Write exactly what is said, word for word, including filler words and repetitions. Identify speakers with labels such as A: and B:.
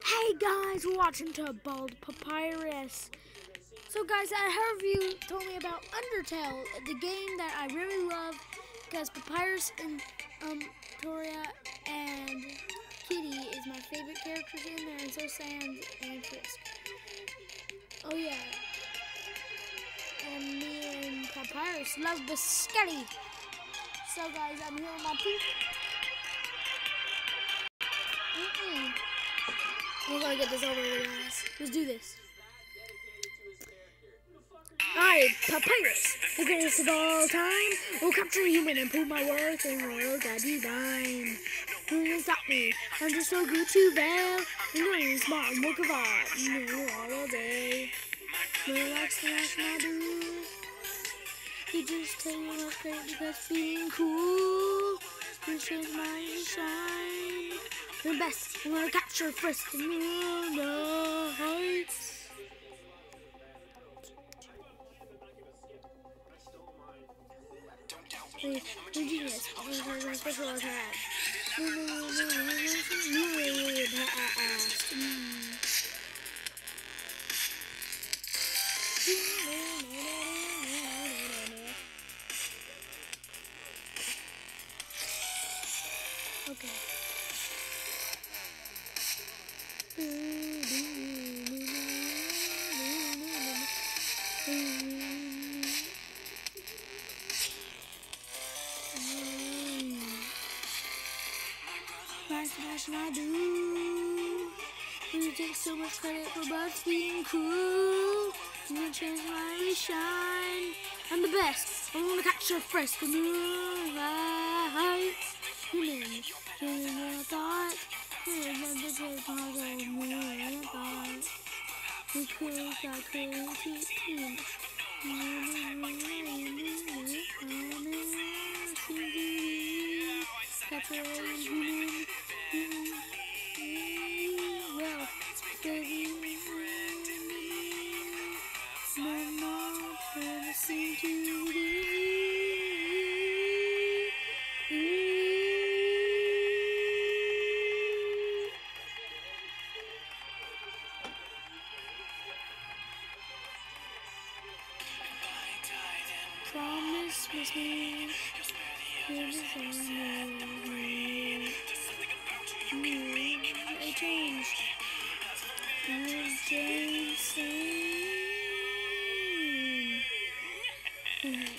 A: Hey guys, we're watching to Bald Papyrus. So guys, I heard you told me about Undertale, the game that I really love because Papyrus and um, Toria and Kitty is my favorite characters in there, and so Sans and Frisk. Oh yeah. And me and Papyrus love biscotti. So guys, I'm here with my people. Mm-mm. We're gonna get this over with, guys. Let's do this. I, Papyrus, the greatest of all time, will capture a human and prove my worth in the world I design. Who can stop me? I'm just so good to veil. I'm doing a smart work of art. No, all day. Relax, relax, my dude. You just tell you what's great because being cool. You change my shine. You're the best. I'm gonna capture first in the heights. Wait, genius. I'm special attack. Okay. Nice fashion I do. You take so much credit for bugs being cool. You gonna change my shine. I'm the best. I'm gonna capture first the moonlight. Human, human thought. Human, the great part of human thought. We could, I could keep team. Capture human. Well, baby, no more gonna seem to be. Promise with me, you're the same. I changed. I'm the same.